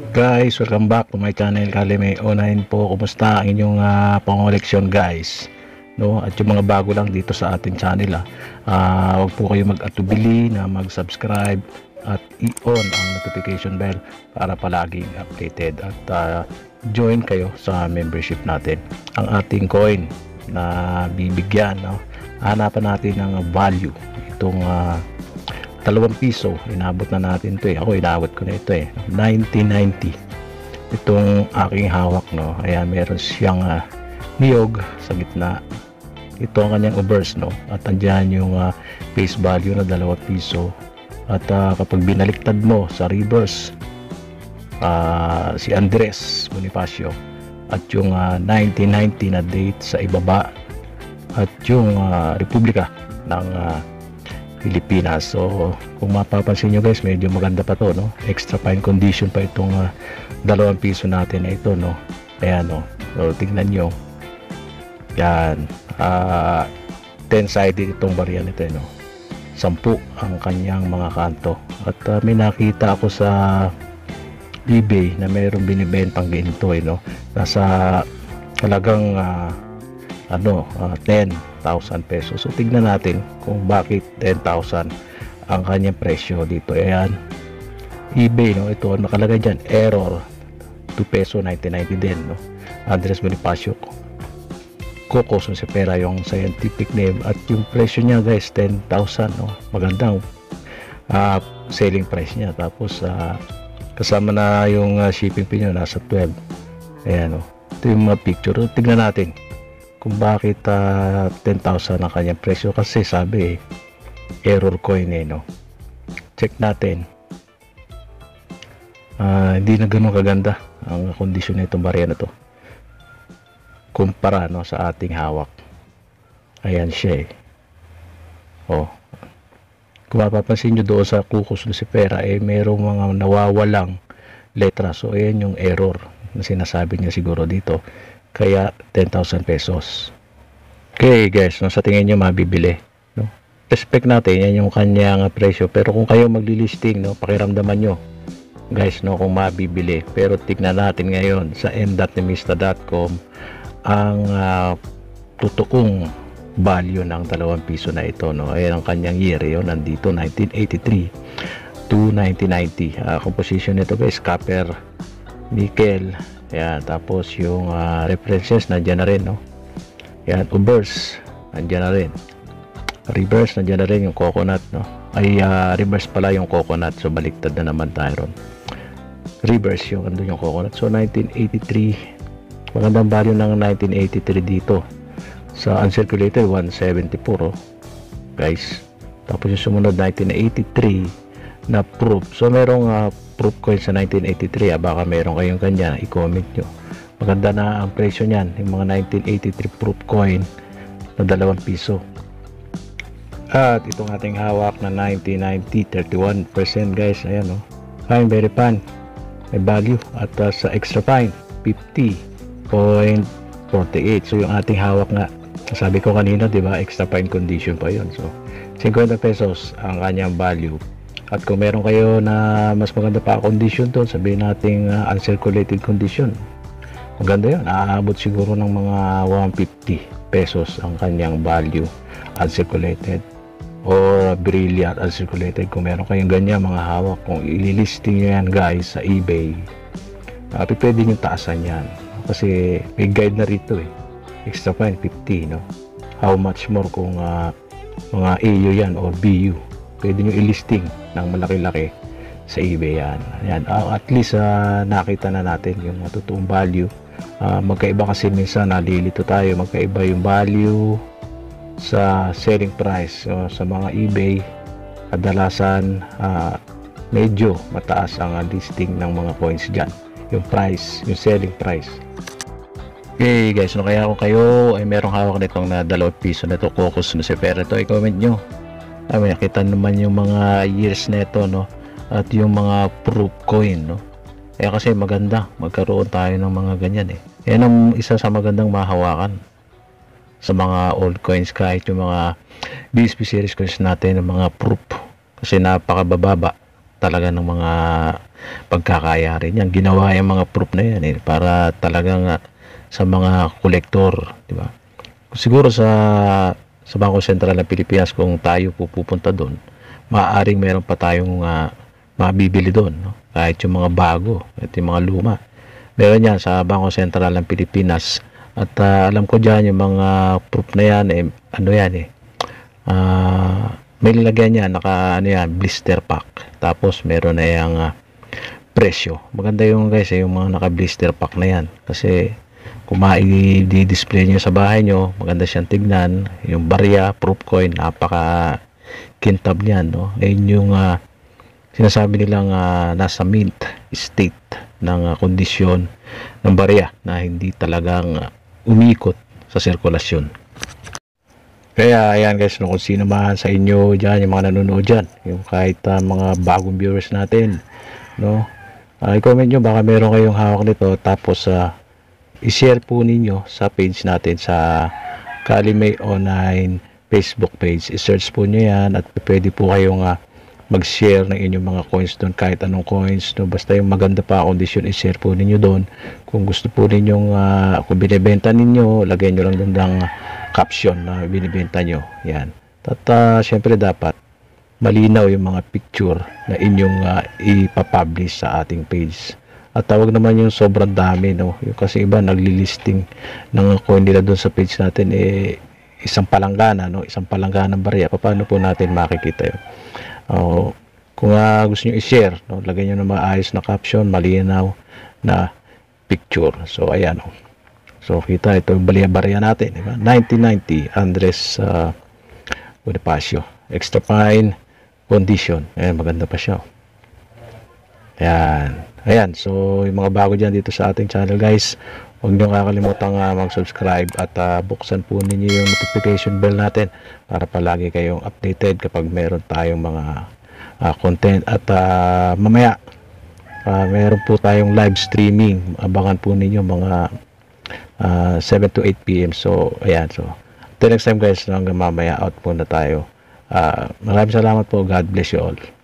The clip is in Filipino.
Guys, welcome back to my channel. Kalime Online po. Kumusta ang inyong pangoleksyon guys? No? At yung mga bago lang dito sa ating channel, huwag po kayo mag-atubili na mag-subscribe at i-on ang notification bell para palaging updated at join kayo sa membership natin. Ang ating coin na bibigyan, no? Hanapan natin ng value. Itong 2 piso, inabot na natin ito ako inabot ko na ito 1990 itong aking hawak, no. Ayan, meron siyang niyog sa gitna. Ito ang kanyang obverse, no, at andyan yung face value na 2 piso. At kapag binaliktad mo sa reverse, si Andres Bonifacio at yung 1990 na date sa ibaba at yung Republika ng Pilipinas. So kung mapapansin nyo guys, medyo maganda pa to, no? Extra fine condition pa itong 2 piso natin na ito, no? Ayan, no? So tignan nyo yan, 10-sided itong barya nito, no? 10 ang kanyang mga kanto. At may nakita ako sa eBay na mayroong binibentang ganito, no? Nasa talagang 10,000 pesos. So tignan natin kung bakit 10,000 ang kanyang presyo dito. Ayan, eBay, no, ito nakalagay dyan, error 2 peso 90 din, no. Andres Bonifacio Coco Sonsepera yung scientific name, at yung presyo niya guys 10,000, no. Magandang selling price niya. Tapos kasama na yung shipping fee niya, nasa 12. Ayan, no. Ito yung mga picture. Tignan natin kung bakit 10,000 ang kanyang presyo, kasi sabi error coin, no. Check natin. Hindi na ganun kaganda ang kondisyon na itong barya na to kumpara, no, sa ating hawak. Ayan siya kung mapapansin nyo doon sa Cucos Lucifera, merong mga nawawalang letra. So ayan yung error na sinasabi niya siguro dito, kaya 10,000 pesos. Okay guys, no, sa tingin nyo mabibili, no? Respect natin yan yung kanyang presyo, pero kung kayo maglilisting, no, pakiramdaman nyo guys, no, kung mabibili. Pero tignan natin ngayon sa m.nimista.com ang totoong value ng 2 piso na ito, no. Ayan ang kanyang year, yun nandito 1983 to 1990. Composition nito guys, copper, nickel. Ayan, tapos yung references nandiyan na rin, no. Ayan, obverse nandiyan na rin, reverse nandiyan na rin, yung coconut, no. Ay reverse pala yung coconut, so baliktad na naman tayo ron. Reverse yung andun yung coconut. So 1983, magandang value ng 1983 dito. Sa uncirculated 174, guys. Tapos yung sumunod 1983 na proof. So merong proof coin sa 1983, baka meron kayong kanya, i-comment nyo. Maganda na ang presyo niyan, yung mga 1983 proof coin na 2 piso. At itong ating hawak na 1990, 31% guys. Ayan, no. Fine, very fine, may value. At sa extra fine 50.48. So yung ating hawak nga, sabi ko kanina, di ba, extra fine condition pa yun. So 50 pesos ang kanyang value. At kung meron kayo na mas maganda pa condition doon, sabihin natin uncirculated condition, maganda yun, aabot siguro ng mga 150 pesos ang kanyang value uncirculated or brilliant uncirculated. Kung meron kayong ganyan mga hawak, kung ililisting nyo yan guys sa eBay, pwede nyo taasan yan kasi may guide na rito extra fine 50, no. How much more kung mga AU yan or BU, pwede nyo ilisting ng malaki-laki sa eBay yan. Ayan, at least nakita na natin yung totoong value. Magkaiba kasi minsan nalilito tayo, magkaiba yung value sa selling price. So, sa mga eBay kadalasan medyo mataas ang listing ng mga coins dyan, yung price, yung selling price. Okay guys, no, kaya kung kayo ay merong hawak nitong na 2 piso na ito, Cucos Lucifera, ito, i-comment nyo. May nakita naman yung mga years neto, no, at yung mga proof coin, no. Kaya kasi maganda magkaroon tayo ng mga ganyan yan ang isa sa magandang mahawakan sa mga old coins, kahit yung mga BSP series coins natin, ng mga proof, kasi napakabababa talaga ng mga pagkakayari niyan. Ginawa yung mga proof na yan para talagang sa mga kolektor, di ba? Siguro sa Bangko Sentral ng Pilipinas, kung tayo pupunta doon, maaaring meron pa tayong mabibili doon, no? Kahit yung mga bago at yung mga luma, meron yan sa Bangko Sentral ng Pilipinas. At alam ko dyan yung mga proof na yan, ano yan may nilagyan niya, naka ano yan, blister pack. Tapos meron na yung presyo. Maganda yung guys, yung mga naka blister pack na yan. Kasi kung i-display nyo sa bahay nyo, maganda siyang tignan. Yung barya, proof coin, napaka kintab niyan, no? Ayun yung sinasabi nilang nasa mint state ng kondisyon ng barya na hindi talagang umiikot sa sirkulasyon. Kaya ayan guys, no, kung sino man sa inyo dyan, yung mga nanonood dyan, yung kahit mga bagong viewers natin, no, i-comment nyo, baka meron kayong hawak nito, tapos i-share po ninyo sa page natin, sa Kalimay Online Facebook page. I-search po nyo yan, at pwede po kayong mag-share ng inyong mga coins doon, kahit anong coins, no, basta yung maganda pa kondisyon, i-share po ninyo doon. Kung gusto po ninyong kung binibenta ninyo, lagay nyo lang doon ng caption na binibenta nyo, yan. At syempre dapat malinaw yung mga picture na inyong ipapublish sa ating page. At tawag naman yung sobrang dami, no, yung kasi iba naglilisting ng coin nila doon sa page natin, isang palanggana, no, isang palanggana ng barya. Paano po natin makikita yun? Kung gusto nyo i-share, no, lagay nyo na maayos na caption, malinaw na picture. So ayan, no. So kita ito yung barya natin, diba? 1990 Andres Bonifacio, extra fine condition. Ayan, maganda pa siya. Ayan, so yung mga bago dyan dito sa ating channel guys, huwag nyo kakalimutan mag-subscribe at buksan po ninyo yung notification bell natin para palagi kayong updated kapag meron tayong mga content. At mamaya meron po tayong live streaming, abangan po ninyo mga 7 to 8 PM. So ayan, so until next time guys, hanggang mamaya, out po na tayo. Maraming salamat po. God bless you all.